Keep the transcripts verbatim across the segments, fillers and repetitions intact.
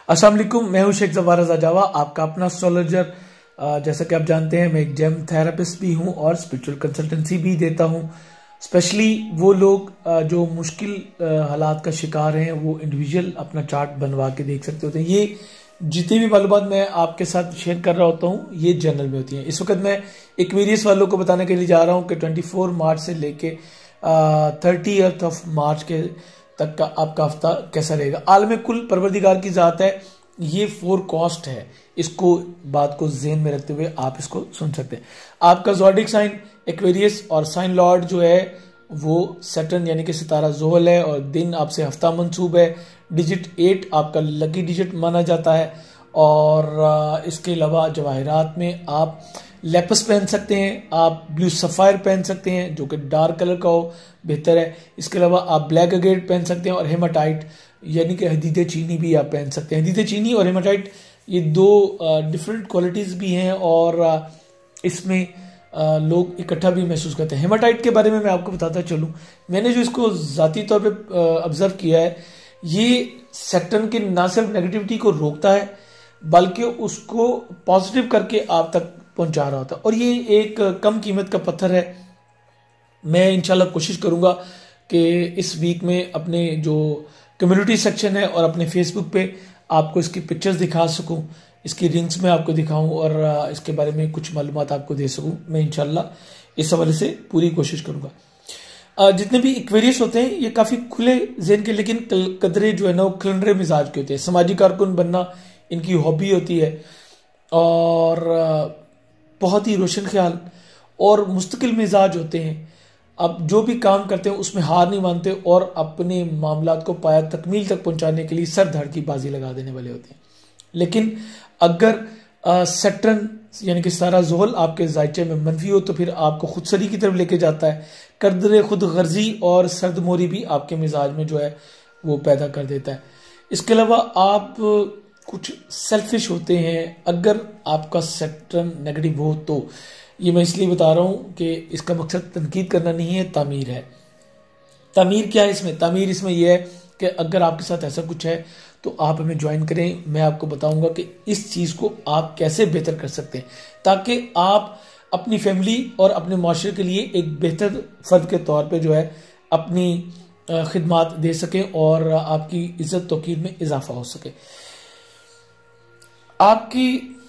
अस्सलाम वालेकुम, मैं हूं शेख जवार रज़ा जावा, आपका अपना एस्ट्रोलॉजर। जैसा कि आप जानते हैं, मैं एक जेम थेरेपिस्ट भी हूं और स्पिरिचुअल कंसल्टेंसी भी देता हूं। स्पेशली वो लोग जो मुश्किल हालात का शिकार हैं, वो इंडिविजुअल अपना चार्ट बनवा के देख सकते होते हैं। ये जितनी भी मालूमात मैं आपके साथ शेयर कर रहा होता हूँ, ये जनरल में होती हैं। इस वक्त मैं एक्वेरियस वालों को बताने के लिए जा रहा हूँ कि चौबीस मार्च से लेके थर्टी ऑफ मार्च के तक का आपका हफ्ता कैसा रहेगा। आलम कुल परवरदिगार की जात है, ये फोर कॉस्ट है। इसको बात को ज़हन में रखते हुए आप इसको सुन सकते हैं। आपका ज़ोडिक साइन एक्वेरियस और साइन लॉर्ड जो है वो सैटर्न यानी कि सितारा ज़ोहल है और दिन आपसे हफ्ता मंसूब है। डिजिट एट आपका लकी डिजिट माना जाता है और इसके अलावा जवाहरात में आप लेपस पहन सकते हैं, आप ब्लू सफ़ायर पहन सकते हैं जो कि डार्क कलर का हो, बेहतर है। इसके अलावा आप ब्लैक अगेट पहन सकते हैं और हेमाटाइट यानी कि हदीद चीनी भी आप पहन सकते हैं। हदीद चीनी और हेमाटाइट ये दो डिफरेंट क्वालिटीज़ भी हैं और आ, इसमें आ, लोग इकट्ठा भी महसूस करते हैं। हेमाटाइट के बारे में मैं आपको बताता चलूँ, मैंने जो इसको ज़ाती तौर पर ऑब्जर्व किया है, ये सैटर्न की ना सिर्फ नेगेटिविटी को रोकता है बल्कि उसको पॉजिटिव करके आप तक पहुंचा रहा होता है और ये एक कम कीमत का पत्थर है। मैं इंशाल्लाह कोशिश करूंगा कि इस वीक में अपने जो कम्युनिटी सेक्शन है और अपने फेसबुक पे आपको इसकी पिक्चर्स दिखा सकूं, इसकी रिंग्स में आपको दिखाऊं और इसके बारे में कुछ मालूमात आपको दे सकूं। मैं इंशाल्लाह इस हवाले से पूरी कोशिश करूंगा। जितने भी इक्वेरियस होते हैं ये काफ़ी खुले जहन के लेकिन कदरे जो है ना वो खिलंडरे मिजाज के होते हैं। समाजी कारकुन बनना इनकी हॉबी होती है और बहुत ही रोशन ख्याल और मुस्तकिल मिजाज होते हैं। अब जो भी काम करते हैं उसमें हार नहीं मानते और अपने मामलात को पाया तकमील तक पहुंचाने के लिए सर धड़ की बाजी लगा देने वाले होते हैं। लेकिन अगर सैटर्न यानी कि सारा ज़ोहल आपके जायचे में मनफी हो तो फिर आपको खुदसरी की तरफ लेके जाता है। कदर खुद गर्जी और सर्दमोरी भी आपके मिजाज में जो है वो पैदा कर देता है। इसके अलावा आप कुछ सेल्फिश होते हैं अगर आपका सैटर्न नेगेटिव हो तो। ये मैं इसलिए बता रहा हूँ कि इसका मकसद तनकीद करना नहीं है, तामीर है। तामीर क्या है इसमें? तामीर इसमें यह है कि अगर आपके साथ ऐसा कुछ है तो आप हमें ज्वाइन करें। मैं आपको बताऊंगा कि इस चीज़ को आप कैसे बेहतर कर सकते हैं ताकि आप अपनी फैमिली और अपने माशरे के लिए एक बेहतर फ़र्द के तौर पे जो है अपनी खिदमात दे सकें और आपकी इज्जत तौकीर में इजाफा हो सके। आपकी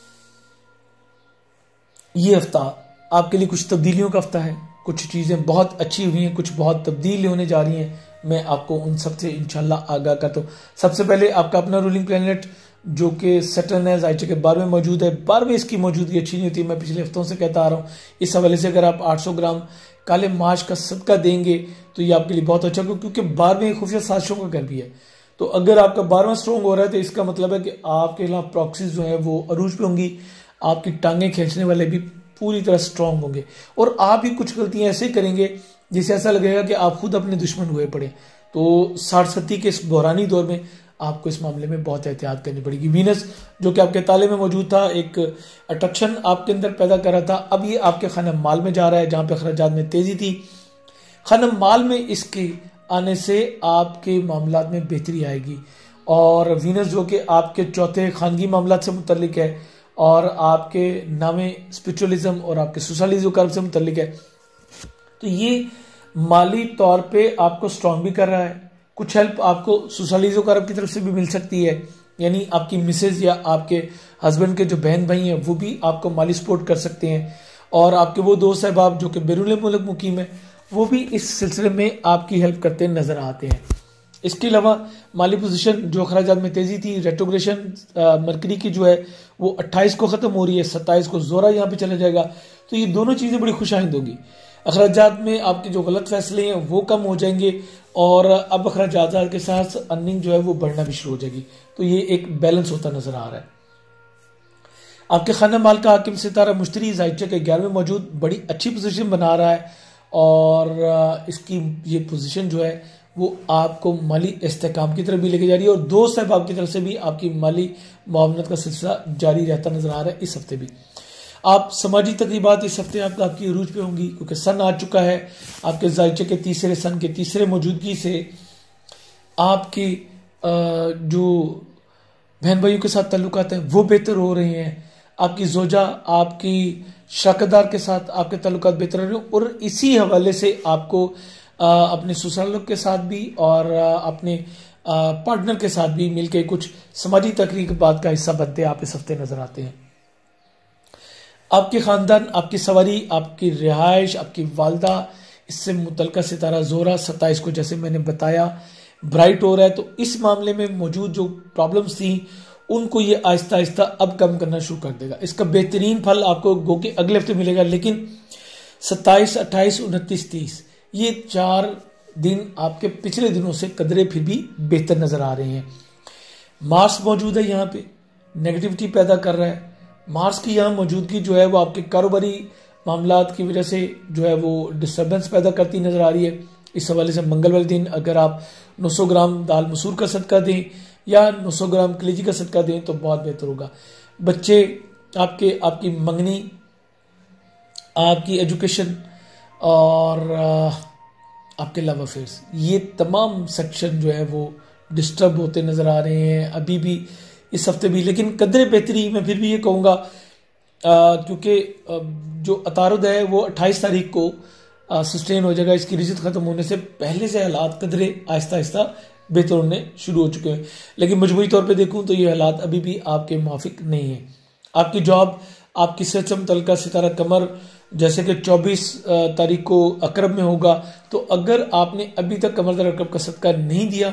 ये हफ्ता आपके लिए कुछ तब्दीलियों का हफ्ता है। कुछ चीज़ें बहुत अच्छी हुई हैं, कुछ बहुत तब्दील होने जा रही हैं। मैं आपको उन सब से इंशाल्लाह आगाह करता हूँ। सबसे पहले आपका अपना रूलिंग प्लैनेट जो कि सैटर्न है, जायचे के बारहवें में मौजूद है। बारहवें इसकी मौजूदगी अच्छी नहीं होती, मैं पिछले हफ्तों से कहता आ रहा हूँ। इस हवाले से अगर आप आठ सौ ग्राम काले माश का सदका देंगे तो ये आपके लिए बहुत अच्छा होगा, क्योंकि बारहवें खुफिया साजिशों का घर भी है। तो अगर आपका बारहवां स्ट्रॉन्ग हो रहा है तो इसका मतलब है कि आपके खिलाफ प्रॉक्सीज जो है वो अरूज पे होंगी, आपकी टांगें खींचने वाले भी पूरी तरह स्ट्रांग होंगे और आप भी कुछ गलतियां ऐसे करेंगे जिससे ऐसा लगेगा कि आप खुद अपने दुश्मन हुए पड़े। तो साठ सत्ती के इस बहरानी दौर में आपको इस मामले में बहुत एहतियात करनी पड़ेगी। वीनस जो कि आपके ताले में मौजूद था, एक अट्रैक्शन आपके अंदर पैदा कर रहा था, अब ये आपके खाना माल में जा रहा है जहां पे अखराजात में तेजी थी। खाना माल में इसके आने से आपके मामलात में बेहतरी आएगी और वीनस जो कि आपके चौथे खानगी मामलात से मुतल्लिक है और आपके नामे स्पिरिचुअलिज्म और आपके सोशलिज्म कर्म से मुतल्लिक है, तो ये माली तौर पे आपको स्ट्रांग भी कर रहा है। कुछ हेल्प आपको सोशलिज्म कर्म की तरफ से भी मिल सकती है, यानी आपकी मिसेज या आपके हस्बैंड के जो बहन भाई हैं वो भी आपको माली सपोर्ट कर सकते हैं और आपके वो दोस्त अहबाब जो कि बैरून मुल्क मुकीम है वो भी इस सिलसिले में आपकी हेल्प करते नजर आते हैं। इसके अलावा माली पोजीशन जो अखराजात में तेजी थी, रेट्रोग्रेशन मरकरी की जो है वो अट्ठाईस को खत्म हो रही है, सत्ताईस को जोरा यहाँ पे चला जाएगा, तो ये दोनों चीजें बड़ी खुशाइंद होगी। अखराजात में आपके जो गलत फैसले हैं वो कम हो जाएंगे और अब अखराजात के साथ अर्निंग जो है वो बढ़ना भी शुरू हो जाएगी। तो ये एक बैलेंस होता नजर आ रहा है। आपके खाना माल का हाकिम सितारा मुश्तरी जायचे के ग्यारहवें मौजूद बड़ी अच्छी पोजीशन बना रहा है और इसकी ये पोजीशन जो है वो आपको माली इस्तेकाम की तरफ भी लेके जा रही है और दोस्त अहबाब की तरफ से भी आपकी माली मुआवनत का सिलसिला जारी रहता नजर आ रहा है। इस हफ्ते भी आप समाजी तकरीबात इस हफ्ते आपका आपकी अरूज पे होंगी क्योंकि सन आ चुका है। आपके जायचे के तीसरे सन के तीसरे मौजूदगी से आपकी जो बहन भाइयों के साथ ताल्लुकात हैं वो बेहतर हो रहे हैं, आपकी जोजा आपकी शराकतदार के साथ आपके ताल्लुकात बेहतर हो रहे हैं, और इसी हवाले से आपको आ, अपने ससुरालों के साथ भी और आ, अपने पार्टनर के साथ भी मिलकर कुछ समाजी तकरीबात का हिस्सा बनते आप इस हफ्ते नजर आते हैं। आपके खानदान, आपकी सवारी, आपकी रिहाइश, आपकी वालदा, इससे मुतलका सितारा जोहरा सत्ताईस को जैसे मैंने बताया ब्राइट हो रहा है, तो इस मामले में मौजूद जो प्रॉब्लम्स थी उनको ये आहिस्ता आहिस्ता अब कम करना शुरू कर देगा। इसका बेहतरीन फल आपको गो के अगले हफ्ते मिलेगा, लेकिन सत्ताईस, अट्ठाईस, उनतीस, तीस ये चार दिन आपके पिछले दिनों से कदरे फिर भी बेहतर नजर आ रहे हैं। मार्स मौजूद है यहाँ पे, नेगेटिविटी पैदा कर रहा है। मार्स की यहाँ मौजूदगी जो है वो आपके कारोबारी मामलात की वजह से जो है वो डिस्टर्बेंस पैदा करती नजर आ रही है। इस हवाले से मंगल वाले दिन अगर आप नौ सौ ग्राम दाल मसूर का सदका दें या नौ सौ ग्राम कलेजी का सदका दें तो बहुत बेहतर होगा। बच्चे आपके, आपकी मंगनी, आपकी एजुकेशन और आपके लव अफेयर्स, ये तमाम सेक्शन जो है वो डिस्टर्ब होते नजर आ रहे हैं अभी भी इस हफ्ते भी। लेकिन कदरे बेहतरी मैं फिर भी ये कहूँगा, क्योंकि जो अतारुद है वो अट्ठाईस तारीख को सस्टेन हो जाएगा, इसकी रिजत खत्म होने से पहले से हालात कदरे आहिस्ता आहिस्ता बेहतर होने शुरू हो चुके हैं। लेकिन मजमूई तौर पे देखूं तो ये हालात अभी भी आपके मुआफिक नहीं है। आपकी जॉब, आपकी सेहत से मुतल्लिका सितारा कमर जैसे कि चौबीस तारीख को अकरब में होगा, तो अगर आपने अभी तक कमर दर अकरब का सदका नहीं दिया,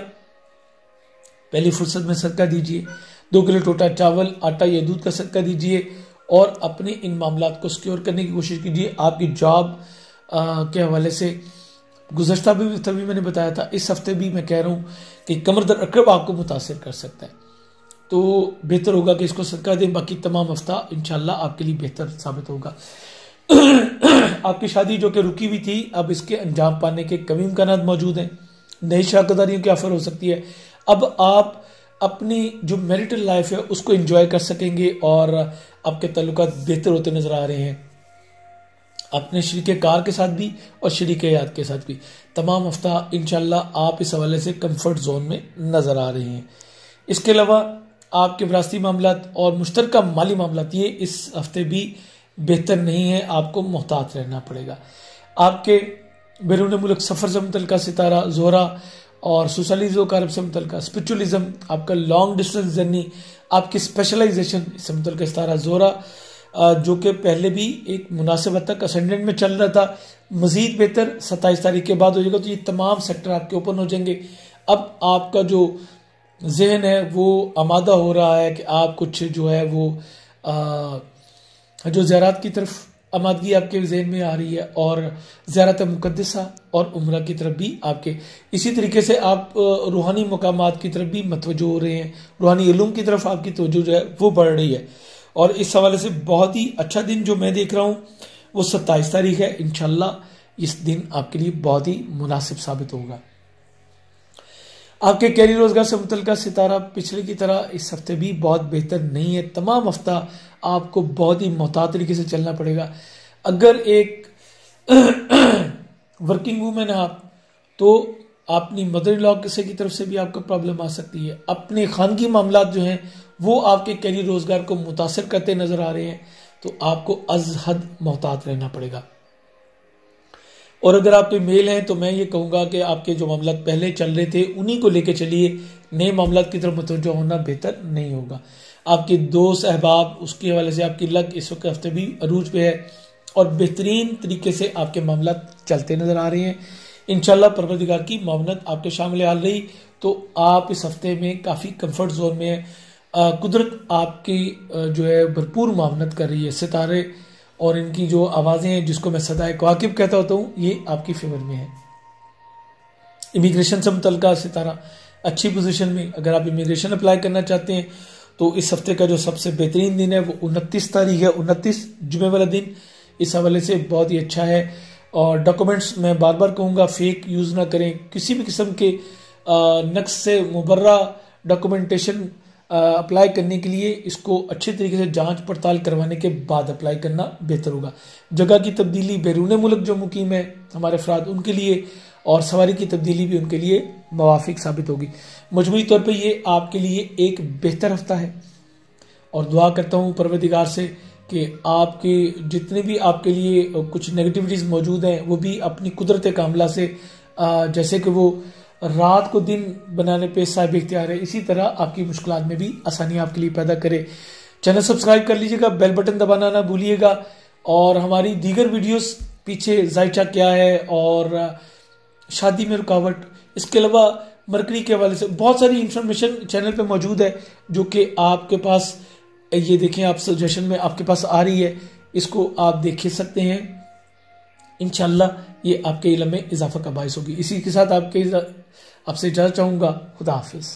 पहली फुर्सत में सदका दीजिए। दो किलो टोटा चावल, आटा या दूध का सदका दीजिए और अपने इन मामलात को सिक्योर करने की कोशिश कीजिए। आपकी जॉब के हवाले से गुज़श्ता भी तभी मैंने बताया था, इस हफ्ते भी मैं कह रहा हूँ कि कमर दर अकरब आपको मुतासिर कर सकता है, तो बेहतर होगा कि इसको सदका दें। बाकी तमाम हफ्ता इंशाल्लाह आपके लिए बेहतर साबित होगा। आपकी शादी जो कि रुकी हुई थी, अब इसके अंजाम पाने के कई इम्कानात मौजूद हैं। नई शराकतदारियों की ऑफर हो सकती है। अब आप अपनी जो मैरिटल लाइफ है उसको एंजॉय कर सकेंगे और आपके ताल्लुकात बेहतर होते नजर आ रहे हैं अपने शरीके कार के साथ भी और शरीके याद के साथ भी। तमाम हफ्ता इंशाल्लाह आप इस हवाले से कंफर्ट जोन में नजर आ रहे हैं। इसके अलावा आपके विरासती मामलात और मुश्तरका माली मामलात ये इस हफ्ते भी बेहतर नहीं है, आपको मोहतात रहना पड़ेगा। आपके बैरून मुल्क सफर से मुतल्लिका सितारा जोहरा और सोशलिज्म कारब से मुतल्लिका स्पिरिचुअलिज्म, आपका लॉन्ग डिस्टेंस जर्नी, आपकी स्पेशलाइजेशन इससे मुतल्लिका सितारा जोहरा जो कि पहले भी एक मुनासिब हद तक असेंडेंट में चल रहा था, मजीद बेहतर सत्ताईस तारीख के बाद हो जाएगा। तो ये तमाम सेक्टर आपके ओपन हो जाएंगे। अब आपका जो जहन है वो आमादा हो रहा है कि आप कुछ जो है वो आ, जो ज़ियारत की तरफ आमादगी आपके जहन में आ रही है और ज़ियारत मुक़द्दसा और उम्रा की तरफ भी आपके, इसी तरीके से आप रूहानी मकामात की तरफ भी मतवज्जो हो रहे हैं, रूहानी इल्म की तरफ आपकी तवज्जो जो है वो बढ़ रही है। और इस हवाले से बहुत ही अच्छा दिन जो मैं देख रहा हूँ वो सत्ताईस तारीख है। इंशाल्लाह इस दिन आपके लिए बहुत ही मुनासिब साबित होगा। आपके कैरियर रोजगार से मुतल्लिका सितारा पिछले की तरह इस हफ्ते भी बहुत बेहतर नहीं है। तमाम हफ्ता आपको बहुत ही मोहतात तरीके से चलना पड़ेगा। अगर एक वर्किंग वूमेन है आप, तो अपनी मदर इन लॉ से की तरफ से भी आपको प्रॉब्लम आ सकती है। अपने खानगी मामलात जो हैं वो आपके कैरियर रोजगार को मुतासिर करते नजर आ रहे हैं, तो आपको अज हद मोहतात रहना पड़ेगा। और अगर आपके मेल हैं तो मैं ये कहूँगा कि आपके जो मामलात पहले चल रहे थे उन्हीं को लेके चलिए, नए मामलात की तरफ मुतवज्जो होना बेहतर नहीं होगा। आपके दोस्त अहबाब उसके हवाले से आपकी लक इस वक्त हफ्ते भी अरूज पे है और बेहतरीन तरीके से आपके मामलात चलते नजर आ रहे हैं। इंशाल्लाह परवरदिगार की मामनत आपके शामिल हाल रही तो आप इस हफ्ते में काफ़ी कंफर्ट जोन में है। कुदरत आपकी जो है भरपूर मामनत कर रही है। सितारे और इनकी जो आवाज़ें हैं जिसको मैं सदाए कवाकिब कहता होता हूँ, ये आपकी फेवर में है। इमिग्रेशन से मुतल्लिका सितारा अच्छी पोजीशन में, अगर आप इमिग्रेशन अप्लाई करना चाहते हैं तो इस हफ्ते का जो सबसे बेहतरीन दिन है वो उनतीस तारीख है, उनतीस जुमे वाला दिन इस हवाले से बहुत ही अच्छा है। और डॉक्यूमेंट्स मैं बार बार कहूँगा फेक यूज़ ना करें, किसी भी किस्म के नक्स से मुबर्रा डॉक्यूमेंटेशन अप्लाई करने के लिए इसको अच्छे तरीके से जांच पड़ताल करवाने के बाद अप्लाई करना बेहतर होगा। जगह की तब्दीली, बैरून मुल्क जो मुकीम है हमारे अफराद, उनके लिए और सवारी की तब्दीली भी उनके लिए मुवाफिक साबित होगी। मजमूई तौर पे ये आपके लिए एक बेहतर हफ्ता है और दुआ करता हूँ परवरदिगार से कि आपके जितने भी आपके लिए कुछ नेगेटिविटीज़ मौजूद हैं वो भी अपनी कुदरत कामला से, जैसे कि वो रात को दिन बनाने पे साहिब इख्तियार है, इसी तरह आपकी मुश्किलात में भी आसानी आपके लिए पैदा करे। चैनल सब्सक्राइब कर लीजिएगा, बेल बटन दबाना ना भूलिएगा और हमारी दीगर वीडियोस पीछे जायचा क्या है और शादी में रुकावट, इसके अलावा मरकरी के हवाले से बहुत सारी इंफॉर्मेशन चैनल पे मौजूद है जो कि आपके पास, ये देखें आप सजेशन में आपके पास आ रही है, इसको आप देख सकते हैं। इंशाल्लाह ये आपके इल्म में इजाफा का बायस होगी। इसी के साथ आपके आपसे इजाज़त चाहूँगा। खुदा हाफिज़।